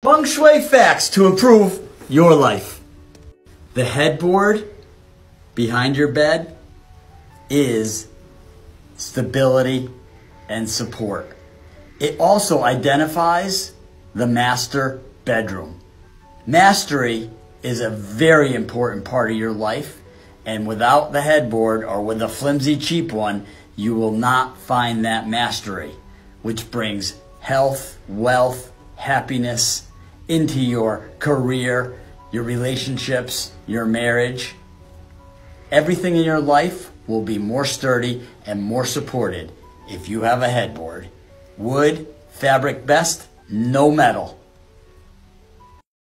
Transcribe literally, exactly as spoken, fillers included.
Feng Shui facts to improve your life. The headboard behind your bed is stability and support. It also identifies the master bedroom. Mastery is a very important part of your life, and without the headboard or with a flimsy cheap one, you will not find that mastery, which brings health, wealth, happiness into your career, your relationships, your marriage. Everything in your life will be more sturdy and more supported if you have a headboard. Wood, fabric best, no metal.